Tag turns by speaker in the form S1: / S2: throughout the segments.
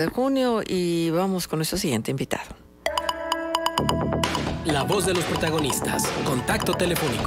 S1: de junio y vamos con nuestro siguiente invitado.
S2: La voz de los protagonistas. Contacto telefónico.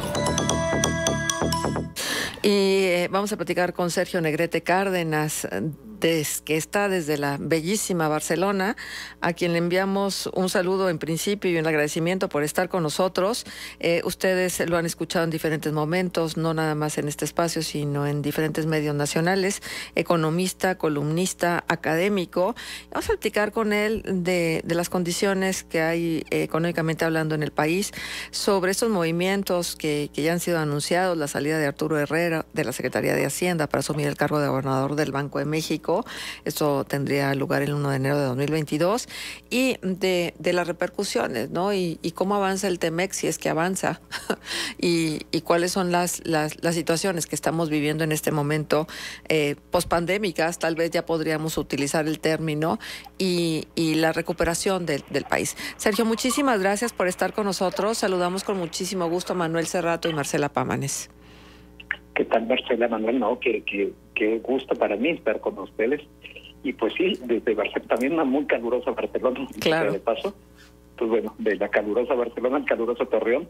S1: Y vamos a platicar con Sergio Negrete Cárdenas, que está desde la bellísima Barcelona, a quien le enviamos un saludo en principio y un agradecimiento por estar con nosotros. Ustedes lo han escuchado en diferentes momentos, no nada más en este espacio, sino en diferentes medios nacionales. Economista, columnista, académico. Vamos a platicar con él de las condiciones que hay económicamente hablando en el país, sobre estos movimientos que ya han sido anunciados, la salida de Arturo Herrera de la Secretaría de Hacienda para asumir el cargo de gobernador del Banco de México. Esto tendría lugar el 1 de enero de 2022, y de las repercusiones, ¿no? Y cómo avanza el TEMEC, si es que avanza, y cuáles son las situaciones que estamos viviendo en este momento, pospandémicas, tal vez ya podríamos utilizar el término, y la recuperación del país. Sergio, muchísimas gracias por estar con nosotros. Saludamos con muchísimo gusto a Manuel Cerrato y Marcela Pámanes.
S3: ¿Qué tal, Marcela? Manuel, no, qué gusto para mí estar con ustedes. Y pues sí, desde Barcelona, también una muy calurosa Barcelona,
S1: claro.
S3: De paso. Pues bueno, de la calurosa Barcelona al caluroso Torreón,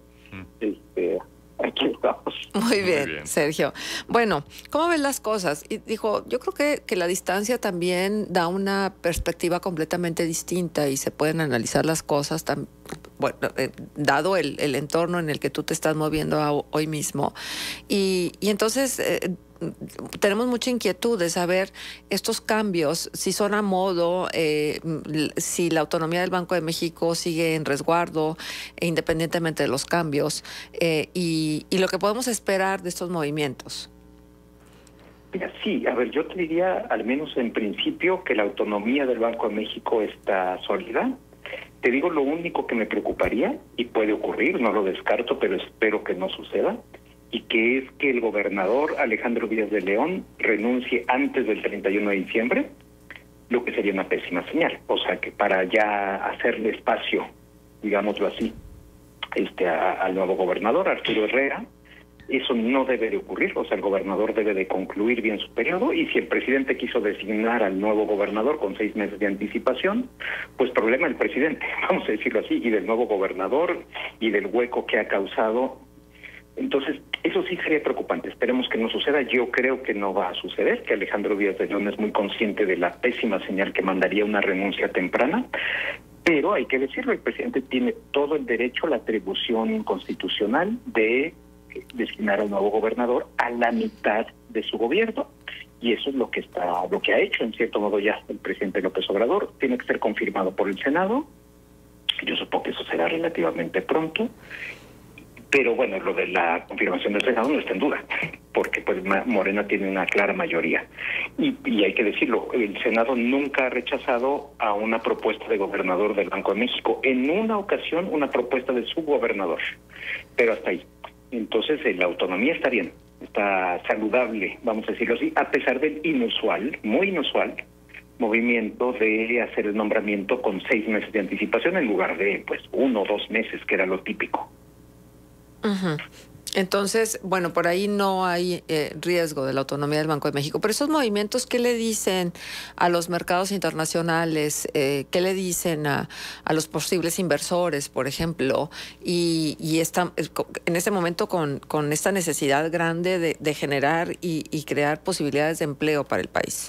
S3: aquí estamos.
S1: Muy bien, Sergio. Bueno, ¿cómo ven las cosas? Y dijo, yo creo que la distancia también da una perspectiva completamente distinta y se pueden analizar las cosas bueno, dado el entorno en el que tú te estás moviendo hoy mismo. Y entonces tenemos mucha inquietud de saber estos cambios, si son a modo, si la autonomía del Banco de México sigue en resguardo, independientemente de los cambios, y lo que podemos esperar de estos movimientos.
S3: Mira, sí, a ver, yo te diría, al menos en principio, que la autonomía del Banco de México está sólida. Te digo, lo único que me preocuparía, y puede ocurrir, no lo descarto, pero espero que no suceda, y que es que el gobernador Alejandro Díaz de León renuncie antes del 31 de diciembre, lo que sería una pésima señal. O sea, que para ya hacerle espacio, digámoslo así, al nuevo gobernador, Arturo Herrera, eso no debe de ocurrir. O sea, el gobernador debe de concluir bien su periodo, y si el presidente quiso designar al nuevo gobernador con 6 meses de anticipación, pues problema del presidente, vamos a decirlo así, y del nuevo gobernador, y del hueco que ha causado. Entonces, eso sí sería preocupante. Esperemos que no suceda. Yo creo que no va a suceder, que Alejandro Díaz de León es muy consciente de la pésima señal que mandaría una renuncia temprana. Pero hay que decirlo, el presidente tiene todo el derecho, la atribución constitucional de designar al nuevo gobernador a la mitad de su gobierno. Y eso es lo que ha hecho, en cierto modo, ya el presidente López Obrador. Tiene que ser confirmado por el Senado. Yo supongo que eso será relativamente pronto. Pero bueno, lo de la confirmación del Senado no está en duda, porque pues Morena tiene una clara mayoría. Y hay que decirlo, el Senado nunca ha rechazado a una propuesta de gobernador del Banco de México. En una ocasión, una propuesta de su gobernador, pero hasta ahí. Entonces, la autonomía está bien, está saludable, vamos a decirlo así, a pesar del inusual, muy inusual, movimiento de hacer el nombramiento con 6 meses de anticipación en lugar de 1 o 2 meses, que era lo típico.
S1: Uh-huh. Entonces, bueno, por ahí no hay riesgo de la autonomía del Banco de México. Pero esos movimientos, ¿qué le dicen a los mercados internacionales? ¿Qué le dicen a los posibles inversores, por ejemplo? Y en este momento con esta necesidad grande de generar y crear posibilidades de empleo para el país.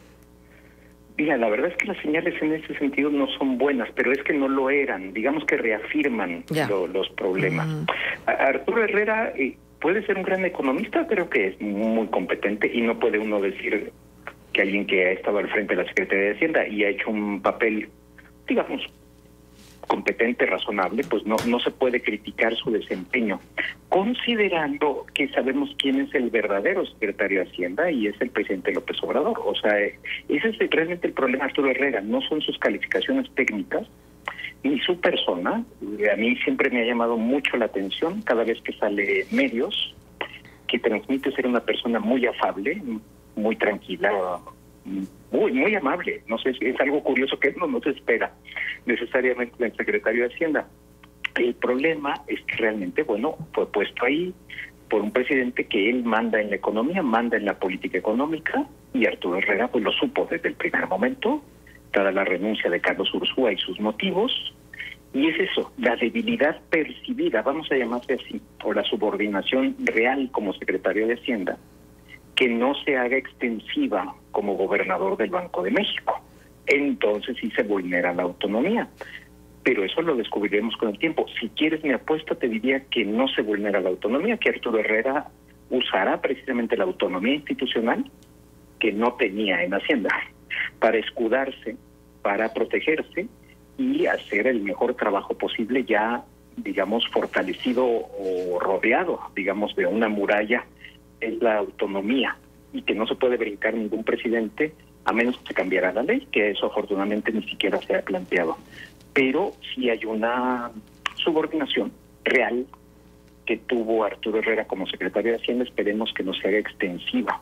S3: Mira, la verdad es que las señales en ese sentido no son buenas, pero es que no lo eran. Digamos que reafirman los problemas. Arturo Herrera puede ser un gran economista, creo que es muy competente, y no puede uno decir que alguien que ha estado al frente de la Secretaría de Hacienda y ha hecho un papel, digamos, competente, razonable, pues no se puede criticar su desempeño, considerando que sabemos quién es el verdadero secretario de Hacienda, y es el presidente López Obrador. O sea, ese es realmente el problema de Arturo Herrera, no son sus calificaciones técnicas ni su persona. A mí siempre me ha llamado mucho la atención cada vez que sale en medios, que transmite ser una persona muy afable, muy tranquila, muy amable. No sé, es algo curioso que no se espera necesariamente del secretario de Hacienda. El problema es que realmente, fue puesto ahí por un presidente que él manda en la economía, manda en la política económica, y Arturo Herrera pues lo supo desde el primer momento, solicitada la renuncia de Carlos Ursúa y sus motivos. Y es eso, la debilidad percibida, vamos a llamarle así, o la subordinación real como secretario de Hacienda, que no se haga extensiva como gobernador del Banco de México. Entonces sí se vulnera la autonomía. Pero eso lo descubriremos con el tiempo. Si quieres mi apuesta, te diría que no se vulnera la autonomía, que Arturo Herrera usará precisamente la autonomía institucional que no tenía en Hacienda para escudarse, para protegerse y hacer el mejor trabajo posible, ya, digamos, fortalecido o rodeado, digamos, de una muralla, es la autonomía, y que no se puede brincar ningún presidente a menos que se cambiara la ley, que eso afortunadamente ni siquiera se ha planteado. Pero sí hay una subordinación real que tuvo Arturo Herrera como secretario de Hacienda, esperemos que no se haga extensiva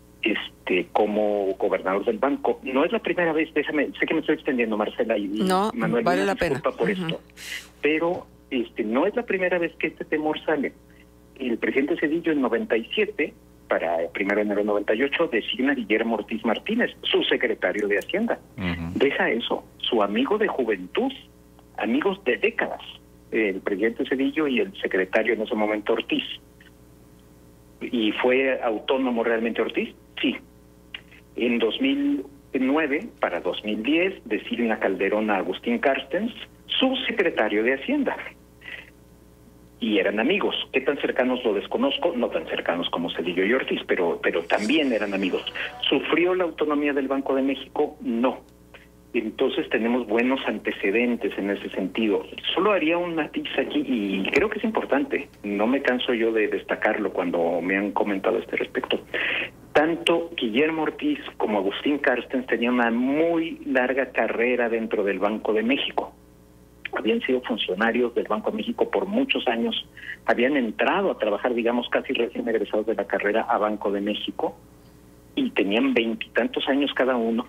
S3: como gobernador del banco. No es la primera vez, sé que me estoy extendiendo, Marcela y
S1: no,
S3: Manuel,
S1: vale la pena
S3: por esto, pero no es la primera vez que este temor sale. El presidente Zedillo en 97, para el 1 de enero de 98, designa a Guillermo Ortiz Martínez, su secretario de Hacienda. Deja eso, su amigo de juventud, amigos de décadas, el presidente Zedillo y el secretario en ese momento Ortiz. ¿Y fue autónomo realmente Ortiz? Sí. En 2009, para 2010, designa Calderón a Agustín Carstens, subsecretario de Hacienda. Y eran amigos. ¿Qué tan cercanos lo desconozco? No tan cercanos como Zedillo y Ortiz, pero también eran amigos. ¿Sufrió la autonomía del Banco de México? No. Entonces tenemos buenos antecedentes en ese sentido. Solo haría un matiz aquí, y creo que es importante, no me canso yo de destacarlo cuando me han comentado a este respecto. Tanto Guillermo Ortiz como Agustín Carstens tenían una muy larga carrera dentro del Banco de México. Habían sido funcionarios del Banco de México por muchos años, habían entrado a trabajar, digamos, casi recién egresados de la carrera a Banco de México, y tenían 20 y tantos años cada uno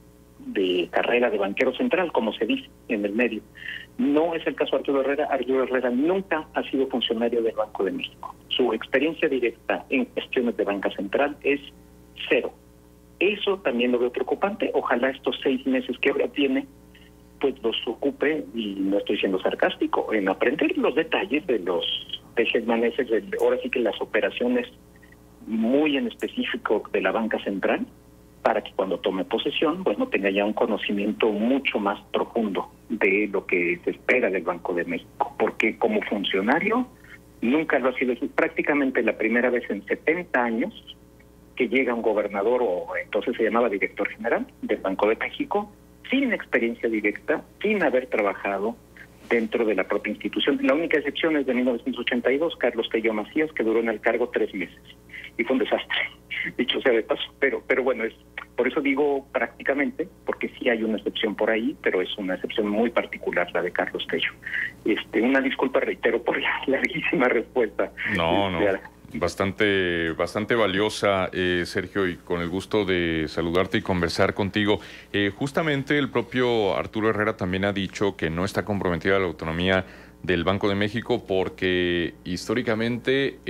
S3: de carrera de banquero central, como se dice en el medio. No es el caso de Arturo Herrera. Arturo Herrera nunca ha sido funcionario del Banco de México. Su experiencia directa en cuestiones de banca central es cero. Eso también lo veo preocupante. Ojalá estos 6 meses que ahora tiene, pues los ocupe, y no estoy siendo sarcástico, en aprender los detalles de los tejemanejes, ahora sí que las operaciones muy en específico de la banca central, para que cuando tome posesión, bueno, tenga ya un conocimiento mucho más profundo de lo que se espera del Banco de México, porque como funcionario nunca lo ha sido. Es prácticamente la primera vez en 70 años que llega un gobernador, o entonces se llamaba director general del Banco de México, sin experiencia directa, sin haber trabajado dentro de la propia institución. La única excepción es de 1982, Carlos Tello Macías, que duró en el cargo 3 meses. Y fue un desastre, dicho sea de paso. Pero bueno, por eso digo prácticamente, porque sí hay una excepción por ahí, pero es una excepción muy particular la de Carlos Tello. Una disculpa, reitero, por la larguísima respuesta.
S4: No. Bastante valiosa, Sergio, y con el gusto de saludarte y conversar contigo. Justamente el propio Arturo Herrera también ha dicho que no está comprometida la autonomía del Banco de México porque históricamente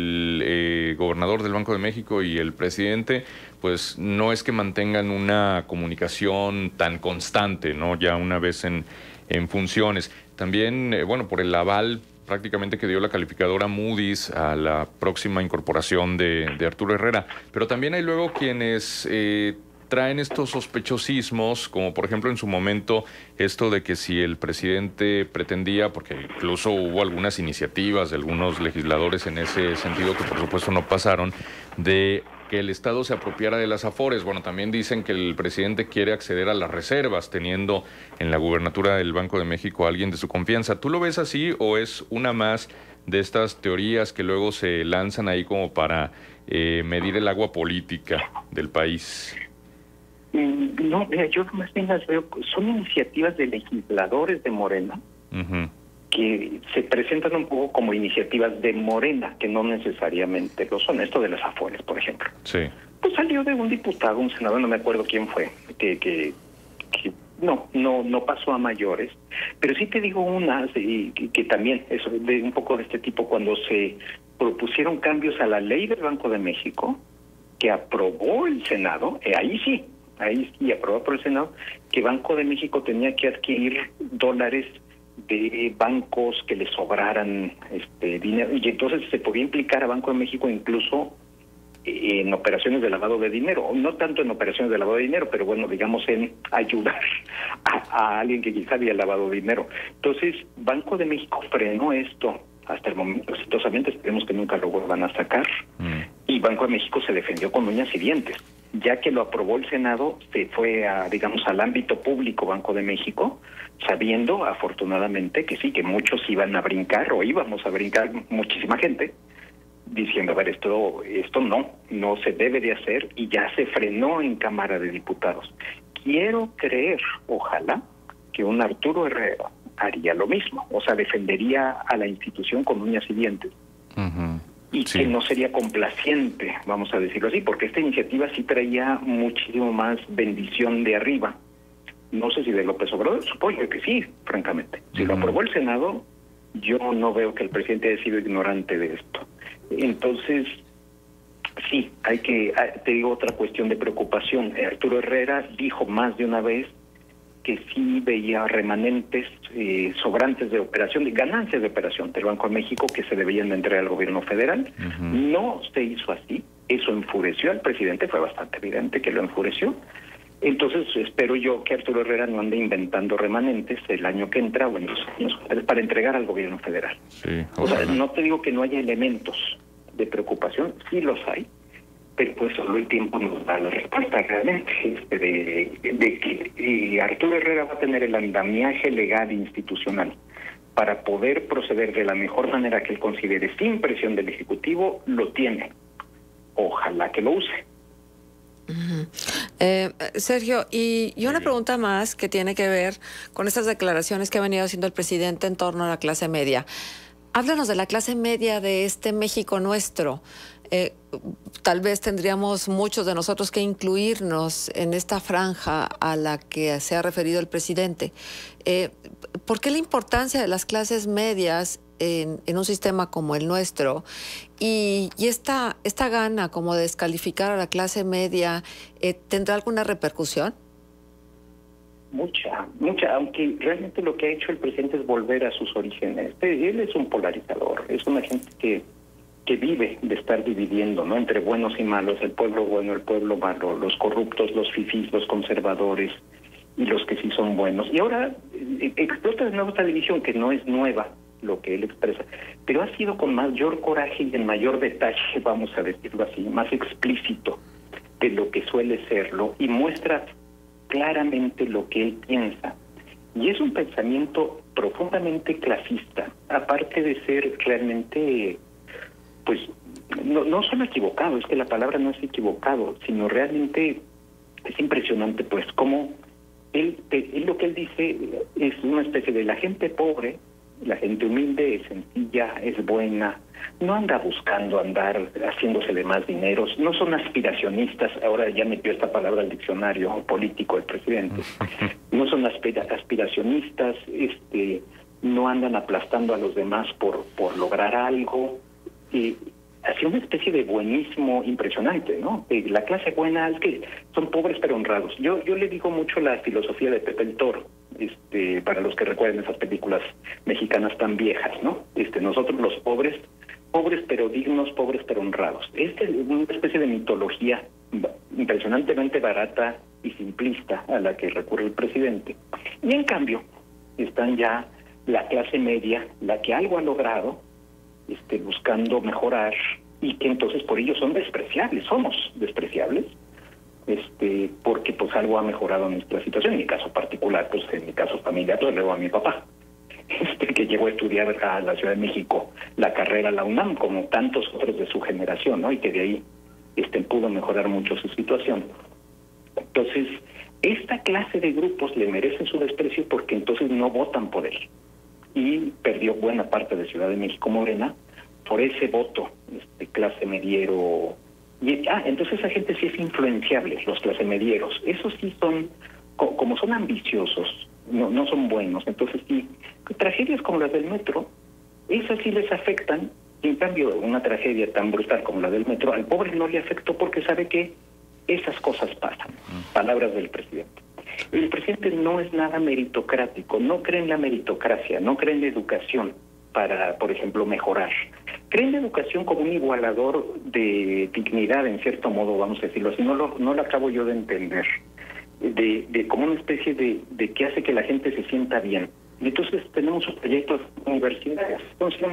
S4: el gobernador del Banco de México y el presidente pues no es que mantengan una comunicación tan constante, ¿no? Ya una vez en funciones. También, por el aval prácticamente que dio la calificadora Moody's a la próxima incorporación de Arturo Herrera. Pero también hay luego quienes traen estos sospechosismos, como por ejemplo en su momento esto de que si el presidente pretendía, porque incluso hubo algunas iniciativas de algunos legisladores en ese sentido que por supuesto no pasaron, de que el Estado se apropiara de las afores. Bueno, también dicen que el presidente quiere acceder a las reservas, teniendo en la gubernatura del Banco de México a alguien de su confianza. ¿Tú lo ves así o es una más de estas teorías que luego se lanzan ahí como para medir el agua política del país?
S3: No, mira, yo más bien las veo, son iniciativas de legisladores de Morena, que se presentan un poco como iniciativas de Morena, que no necesariamente lo son. Esto de las afores, por ejemplo.
S4: Sí.
S3: Pues salió de un diputado, un senador, no me acuerdo quién fue, que no pasó a mayores. Pero sí te digo una, que también, eso de un poco de este tipo, cuando se propusieron cambios a la ley del Banco de México, que aprobó el Senado, ahí ahí sí, aprobado por el Senado, que Banco de México tenía que adquirir dólares de bancos que le sobraran dinero, y entonces se podía implicar a Banco de México incluso en operaciones de lavado de dinero, no tanto en operaciones de lavado de dinero, pero bueno, digamos en ayudar a alguien que quizá había lavado dinero. Entonces, Banco de México frenó esto hasta el momento exitosamente, esperemos que nunca lo vuelvan a sacar, y Banco de México se defendió con uñas y dientes. Ya que lo aprobó el Senado, se fue digamos, al ámbito público Banco de México, sabiendo afortunadamente que sí, que muchos iban a brincar, o íbamos a brincar muchísima gente, diciendo, a ver, esto no se debe de hacer, y ya se frenó en Cámara de Diputados. Quiero creer, ojalá, que un Arturo Herrera haría lo mismo, o sea, defendería a la institución con uñas y dientes. Y sí, que no sería complaciente, vamos a decirlo así, porque esta iniciativa sí traía muchísimo más bendición de arriba. No sé si de López Obrador, supongo que sí, francamente. Si lo aprobó el Senado, yo no veo que el presidente haya sido ignorante de esto. Entonces, sí, te digo otra cuestión de preocupación. Arturo Herrera dijo más de una vez que sí veía remanentes, sobrantes de operación, de ganancias de operación del Banco de México que se debían de entregar al gobierno federal. No se hizo así, eso enfureció al presidente, fue bastante evidente que lo enfureció. Entonces espero yo que Arturo Herrera no ande inventando remanentes el año que entra o en los años para entregar al gobierno federal.
S4: Sí,
S3: o sea, no te digo que no haya elementos de preocupación, sí los hay, pero pues solo el tiempo nos da la respuesta realmente de que Arturo Herrera va a tener el andamiaje legal e institucional para poder proceder de la mejor manera que él considere sin presión del Ejecutivo. Lo tiene, ojalá que lo use.
S1: Sergio, y una pregunta más que tiene que ver con estas declaraciones que ha venido haciendo el presidente en torno a la clase media. Háblanos de la clase media de este México nuestro. Tal vez tendríamos muchos de nosotros que incluirnos en esta franja a la que se ha referido el presidente. ¿Por qué la importancia de las clases medias en un sistema como el nuestro? Y esta gana como de descalificar a la clase media, ¿tendrá alguna repercusión?
S3: Mucha, aunque realmente lo que ha hecho el presidente es volver a sus orígenes. Él es un polarizador, es una gente que vive de estar dividiendo, ¿no?, entre buenos y malos, el pueblo bueno, el pueblo malo, los corruptos, los fifís, los conservadores y los que sí son buenos. Y ahora explota de nuevo esta división, que no es nueva lo que él expresa, pero ha sido con mayor coraje y en mayor detalle, vamos a decirlo así, más explícito de lo que suele serlo, y muestra claramente lo que él piensa. Y es un pensamiento profundamente clasista, aparte de ser realmente, pues, no solo equivocado, es que la palabra no es equivocado, sino realmente es impresionante, pues, cómo él lo que él dice es una especie de la gente pobre, la gente humilde, es sencilla, es buena, no anda buscando andar haciéndose de más dineros, no son aspiracionistas, ahora ya metió esta palabra al diccionario político el presidente, no son aspiracionistas, no andan aplastando a los demás por lograr algo, hacía una especie de buenismo impresionante, ¿no? La clase buena es que son pobres pero honrados. Yo le digo mucho la filosofía de Pepe el Toro, para los que recuerden esas películas mexicanas tan viejas, ¿no? Nosotros los pobres pero dignos, pobres pero honrados. Es una especie de mitología impresionantemente barata y simplista a la que recurre el presidente. Y en cambio, están ya la clase media, la que algo ha logrado, buscando mejorar, y que entonces por ello son despreciables, somos despreciables, porque pues algo ha mejorado nuestra situación. En mi caso particular, pues en mi caso familiar, pues luego a mi papá, que llegó a estudiar a la Ciudad de México la carrera, la UNAM, como tantos otros de su generación, ¿no? Y que de ahí pudo mejorar mucho su situación. Entonces, esta clase de grupos le merecen su desprecio porque entonces no votan por él. Y perdió buena parte de Ciudad de México Morena por ese voto, clase mediero. Y entonces esa gente sí es influenciable, los clase medieros. Esos sí son, como son ambiciosos, no son buenos. Entonces sí, tragedias como las del metro, esas sí les afectan. En cambio, una tragedia tan brutal como la del metro, al pobre no le afectó porque sabe que Esas cosas pasan. Palabras del presidente. El presidente no es nada meritocrático, no cree en la meritocracia, no cree en la educación para, por ejemplo, mejorar. Cree en la educación como un igualador de dignidad, en cierto modo, vamos a decirlo así, no lo acabo yo de entender, de como una especie de que hace que la gente se sienta bien. Y entonces tenemos proyectos universitarios, entonces,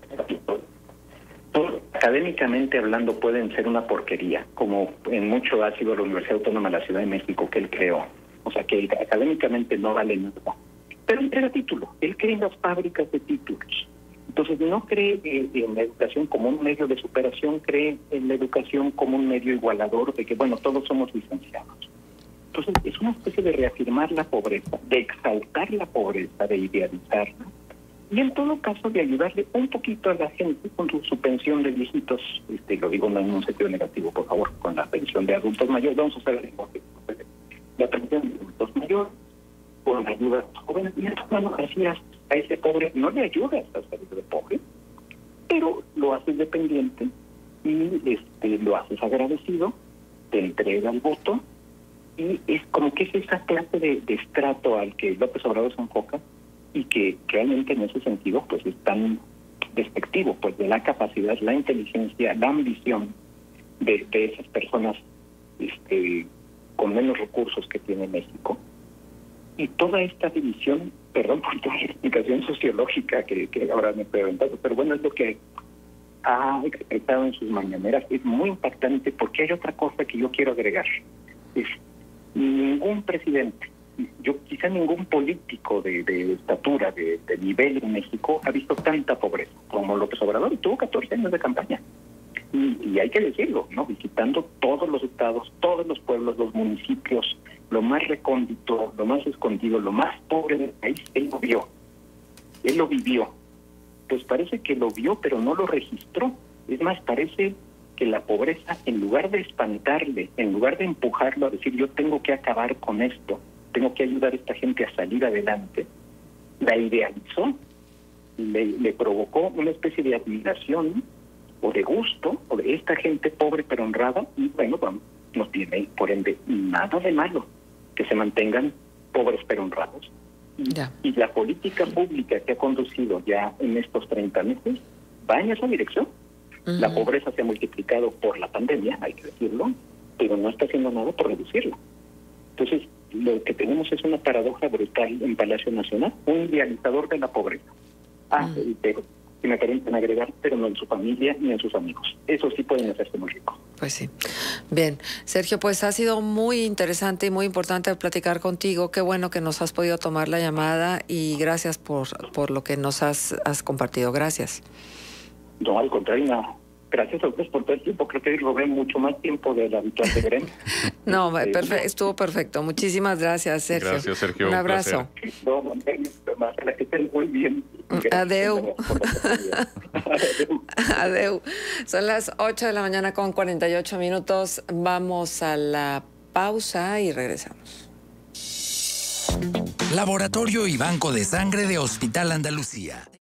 S3: académicamente hablando pueden ser una porquería, como en mucho ha sido la Universidad Autónoma de la Ciudad de México que él creó. O sea que académicamente no vale nada. Pero entrega título. Él cree en las fábricas de títulos. Entonces no cree en la educación como un medio de superación, cree en la educación como un medio igualador de que, bueno, todos somos licenciados. Entonces es una especie de reafirmar la pobreza, de exaltar la pobreza, de idealizarla, y en todo caso de ayudarle un poquito a la gente con su pensión de viejitos, lo digo no en un sentido negativo, por favor, con la pensión de adultos mayores, vamos a hacer la pensión de adultos mayores, con ayuda a los jóvenes, y eso no lo hacías a ese pobre, no le ayudas a salir de pobre, pero lo haces dependiente y lo haces agradecido, te entrega el voto, y es como que es esa clase de estrato al que López Obrador se enfoca, y que realmente en ese sentido pues es tan despectivo pues de la capacidad, la inteligencia, la ambición de esas personas con menos recursos que tiene México. Y toda esta división, perdón por toda la explicación sociológica que ahora me he preguntado, pero bueno, es lo que ha expresado en sus mañaneras, es muy impactante porque hay otra cosa que yo quiero agregar. Es ningún presidente, quizá ningún político de estatura, de nivel en México ha visto tanta pobreza como López Obrador, y tuvo 14 años de campaña. Y hay que decirlo, ¿no? Visitando todos los estados, todos los pueblos, los municipios, lo más recóndito, lo más escondido, lo más pobre del país, él lo vio. Él lo vivió. Pues parece que lo vio, pero no lo registró. Es más, parece que la pobreza, en lugar de espantarle, en lugar de empujarlo a decir yo tengo que acabar con esto, tengo que ayudar a esta gente a salir adelante, la idealizó, le provocó una especie de admiración o de gusto, o de esta gente pobre pero honrada, y bueno, no tiene por ende nada de malo que se mantengan pobres pero honrados. Y la política pública que ha conducido ya en estos 30 meses va en esa dirección. La pobreza se ha multiplicado por la pandemia, hay que decirlo, pero no está haciendo nada por reducirla. Entonces, lo que tenemos es una paradoja brutal en Palacio Nacional, un idealizador de la pobreza. Pero que me permiten agregar, pero no en su familia ni en sus amigos. Eso sí pueden hacerse muy ricos.
S1: Pues sí. Bien, Sergio, pues ha sido muy interesante y muy importante platicar contigo. Qué bueno que nos has podido tomar la llamada y gracias por lo que nos has compartido. Gracias.
S3: No, al contrario, no. Gracias a ustedes por todo el tiempo. Creo que robé mucho más tiempo de la habitual de Gremio.
S1: No, estuvo perfecto. Muchísimas gracias, Sergio.
S4: Gracias, Sergio.
S3: Un
S1: abrazo.
S3: No, la que estén muy bien.
S1: Adeu. Adeu. Son las 8 de la mañana con 48 minutos. Vamos a la pausa y regresamos.
S5: Laboratorio y Banco de Sangre de Hospital Andalucía.